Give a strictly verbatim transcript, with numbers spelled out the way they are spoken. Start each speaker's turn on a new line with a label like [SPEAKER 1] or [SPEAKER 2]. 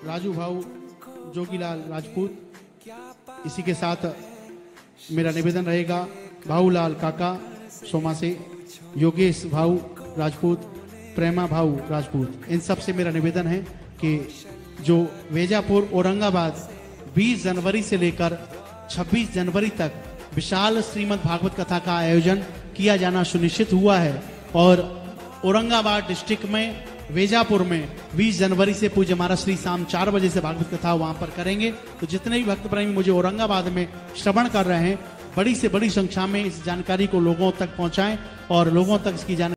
[SPEAKER 1] राजू भाऊ जोगीलाल राजपूत। इसी के साथ मेरा निवेदन रहेगा भाऊलाल काका सोमा से, योगेश भाऊ राजपूत, प्रेमा भाऊ राजपूत, इन सब से मेरा निवेदन है कि जो वेजापुर औरंगाबाद बीस जनवरी से लेकर छब्बीस जनवरी तक विशाल श्रीमद् भागवत कथा का आयोजन किया जाना सुनिश्चित हुआ है और औरंगाबाद डिस्ट्रिक्ट में वेजापुर में बीस जनवरी से पूज्य महाराज श्री शाम चार बजे से भागवत कथा वहां पर करेंगे। तो जितने भी भक्त प्रेमी मुझे औरंगाबाद में श्रवण कर रहे हैं, बड़ी से बड़ी संख्या में इस जानकारी को लोगों तक पहुंचाएं और लोगों तक इसकी जानकारी